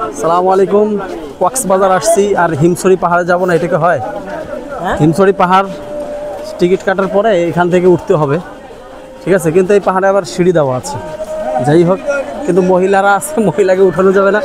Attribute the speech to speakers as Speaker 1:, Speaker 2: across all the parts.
Speaker 1: আসসালামু আলাইকুম। কক্সবাজার আসছি আর হিমছড়ি পাহাড়ে যাব না, এটাকে হয়? হিমছড়ি পাহাড় টিকিট কাটার পরে এখান থেকে উঠতে হবে, ঠিক আছে? কিন্তু এই পাহাড়ে আবার সিঁড়ি দেওয়া আছে। যাই হোক, কিন্তু মহিলারা আছে, মহিলাকে উঠানো যাবে না।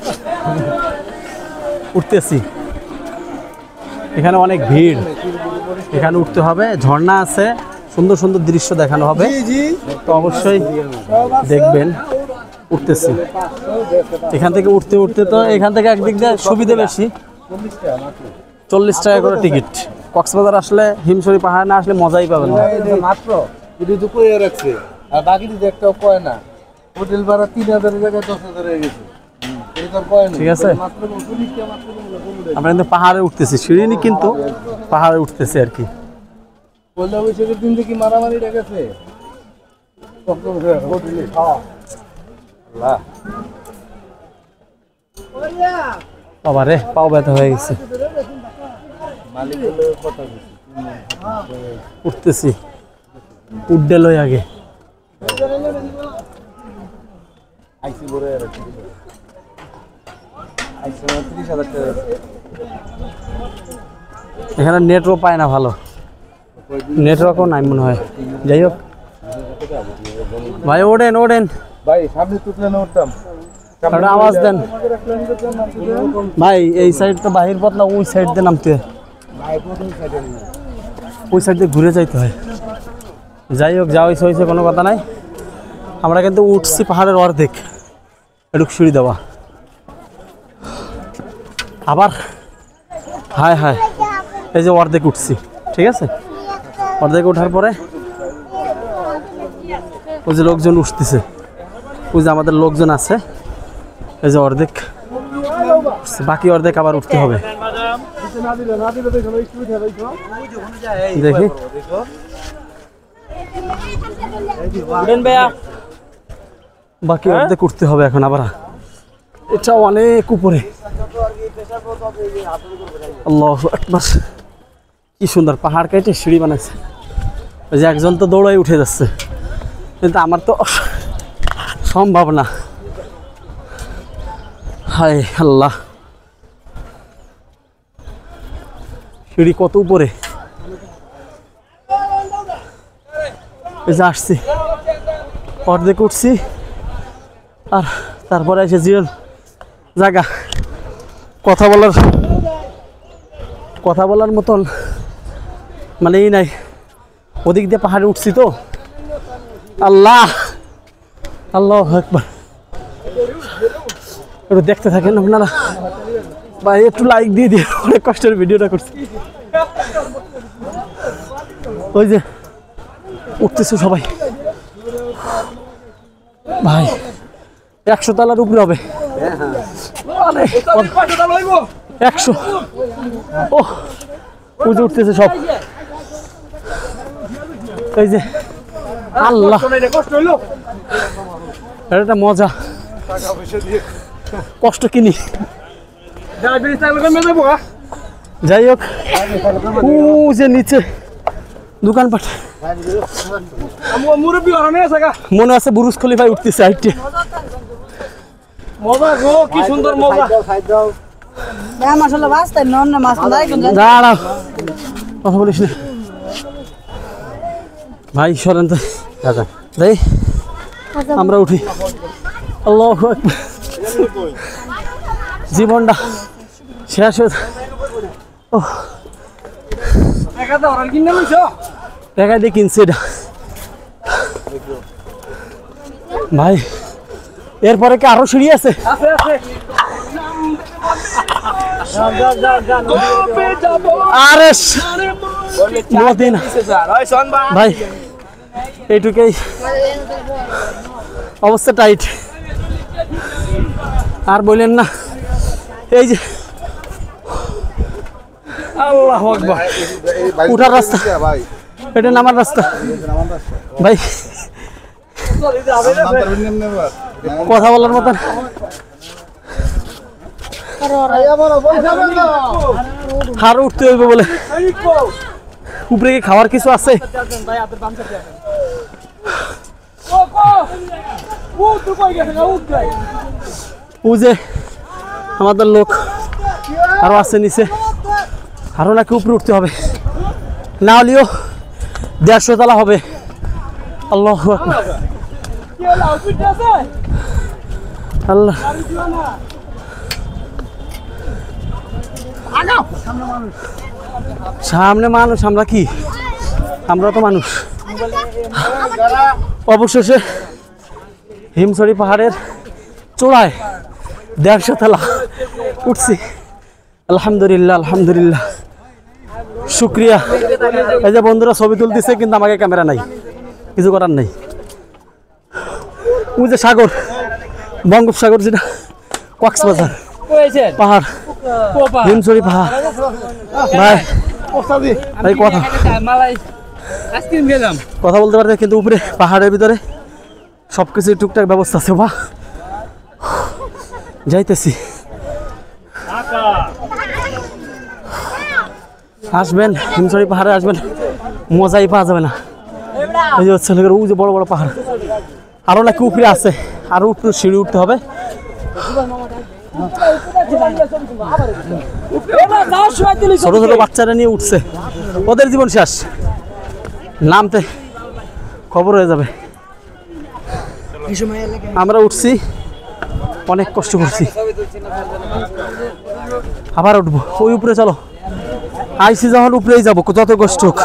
Speaker 1: উঠতেছি, এখানে অনেক ভিড়, এখানে উঠতে হবে। ঝর্ণা আছে, সুন্দর সুন্দর দৃশ্য দেখানো হবে, তো অবশ্যই দেখবেন। উঠতেছি, এখান থেকে উঠতে উঠতে তো এখান থেকে একদিক দিয়ে সুবিধা বেশি। 40 টাকা করে টিকিট। কক্সবাজার আসলে, হিমছড়ি পাহাড় না আসলে মজাই পাবেন না।
Speaker 2: মাত্র রাখছে আর বাকি একটাও কয় না। হোটেল ভাড়া 3000 জায়গায় 10,000 হয়ে গেছে।
Speaker 1: ঠিক আছে, আমরা কিন্তু পাহাড়ে উঠতেছি, সিঁড়ি নি কিন্তু পাহাড়ে উঠতেছি আর কি।
Speaker 2: পয়লা বৈশাখের দিন থেকে মারামারি রেখেছে।
Speaker 1: বাবা রে, পাও ব্যথা হয়ে গেছে। উঠতেছি, উঠতে লই আগে। এখানে নেটওয়ার্ক পায় না ভালো, নেটওয়ার্কও নাই মনে হয়। যাই হোক ভাই, ওঠেন ওঠেন
Speaker 2: ভাই, সামনে তুতলে না উঠতাম।
Speaker 1: একটা আওয়াজ দেন ভাই। এই সাইড তো বাহির পথ না, ওই সাইড দিয়ে নামতে, ওই সাইড দিয়ে ঘুরে যাইতে হয়। যাই হোক, যা হয়েছে হয়েছে, কোনো কথা নাই। আমরা কিন্তু উঠছি পাহাড়ের অর্ধেক, এটুক সিঁড়ি দেওয়া। আবার হায় হায়, এই যে অর্ধেক উঠছি, ঠিক আছে? অর্ধেক ওঠার পরে ওই যে লোকজন উঠতেছে, ওই যে আমাদের লোকজন আছে, এই যে অর্ধেক, বাকি অর্ধেক আবার উঠতে হবে। দেখি বাকি অর্ধেক উঠতে হবে এখন আবার। এটা অনেক উপরে। আল্লাহু আকবার, কি সুন্দর পাহাড় কেটে সিঁড়ি বানাইছে। ওই যে একজন তো দৌড়াই উঠে যাচ্ছে, কিন্তু আমার তো সম্ভব না। হায় আল্লাহ, সিঁড়ি কত উপরে। এই যে আসছি, অর্ধেক উঠছি, আর তারপরে এসে জিরো জায়গা। কথা বলার মতন মানে এই নাই। ওদিক দিয়ে পাহাড়ে উঠছি তো। আল্লাহ আল্লাহু আকবার। একটু দেখতে থাকেন আপনারা ভাই, একটু লাইক দিয়ে দিয়ে, অনেক কষ্টের ভিডিওটা করছি। ওই যে উঠতেছে সবাই ভাই, 100 তলার উপরে হবে। 100। ও, উঠে উঠতেছে সব। এই যে আল্লাহ, এটা মজা। কষ্ট কিনি। যাই হোক, যে নিচে দোকানপাট মনে আছে, বুরুজ খলিফায় উঠতেছে হাইটে।
Speaker 2: মজা গো, কি সুন্দর মজা।
Speaker 1: দাঁড়াও, কথা বলিস না ভাই, সরেন তো। যাই, আমরা উঠি। আল্লাহু আকবার, জীবনটা শেষ হয়ে। ও, টাকা দিয়ে কিনছি এটা ভাই। এরপরে কি আরো সিঁড়ি আছে? আরে ভাই, এইটুকুই অবস্থা টাইট, আর বললেন না। এই যে আল্লাহু আকবার, উঠার রাস্তা, এটা নামার রাস্তা ভাই। কথা বলার মতন আর উঠতে হইব বলে। উপরে কি খাওয়ার কিছু আছে? ও যে আমাদের লোক আরো আছে নিচে, আরো নাকি উপরে উঠতে হবে, না হলেও 150 তলা হবে। আল্লাহু আকবার, আল্লাহ। সামনে মানুষ, আমরা কি, আমরা তো মানুষ। অবশেষে হিমছড়ি পাহাড়ের চূড়ায় 150 তলা উঠছি। আলহামদুলিল্লাহ, আলহামদুলিল্লাহ, শুক্রিয়া। এই যে বন্ধুরা ছবি তুলতেছে, কিন্তু আমাকে ক্যামেরা নাই, কিছু করার নাই। ওই যে সাগর, বঙ্গোপসাগর, যেটা কক্সবাজার পাহাড়, হিমছড়ি পাহাড়। ভাই ভাই কথা বলতে পারবে, কিন্তু উপরে পাহাড়ের ভিতরে সবকিছু টুকটাক ব্যবস্থা আছে। বা যাইতেছি, আসবেন হিমছড়ি পাহাড়ে, আসবেন, মজাই পাওয়া যাবে না। এই যে হচ্ছে ওই যে বড় বড় পাহাড়, আরো নাকি উপরে আছে, আরো উপরে সিঁড়ি উঠতে হবে। ছোট ছোট বাচ্চারা নিয়ে উঠছে, ওদের জীবন শেষ, নামতে খবর হয়ে যাবে। আমরা উঠছি, অনেক কষ্ট করছি, আবার উঠবো। ওই উপরে চলো, আইসি যখন উপরেই যাবো, যত কষ্ট হোক।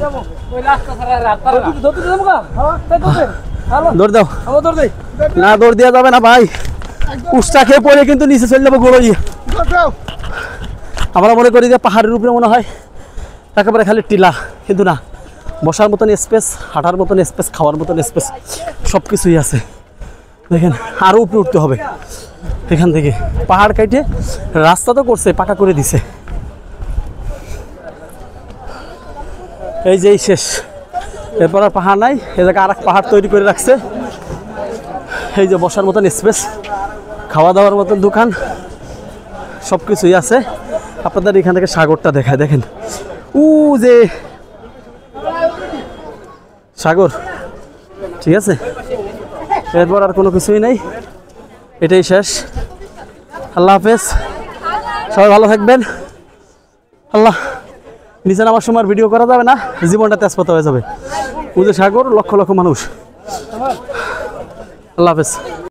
Speaker 1: দৌড় দাও না, দৌড় দেওয়া যাবে না ভাই, উষ্টা খেয়ে পড়ে কিন্তু নিচে চলে যাবো গোড়ো গিয়ে। আমরা মনে করি যে পাহাড়ের উপরে মনে হয় একেবারে খালি টিলা, কিন্তু না, বসার মতন স্পেস, হাঁটার মতন স্পেস, খাওয়ার মতন স্পেস, সব কিছুই আছে। দেখেন আরও উপরে উঠতে হবে এখান থেকে। পাহাড় কাটে রাস্তা তো করছে, পাকা করে দিছে। এই যে শেষ, এরপর আর পাহাড় নাই। এ জায়গায় আর এক পাহাড় তৈরি করে রাখছে। এই যে বসার মতন স্পেস, খাওয়া দাওয়ার মতন দোকান, সব কিছুই আছে। আপনাদের এখান থেকে সাগরটা দেখায়, দেখেন ও যে সাগর, ঠিক আছে। এরপর আর কোনো কিছুই নাই, এটাই শেষ। আল্লাহ হাফেজ, সবাই ভালো থাকবেন। আল্লাহ, নিচে নামার সময় ভিডিও করা যাবে না, জীবনটা তেজপাতা হয়ে যাবে। ও যে সাগর, লক্ষ লক্ষ মানুষ। আল্লাহ হাফেজ।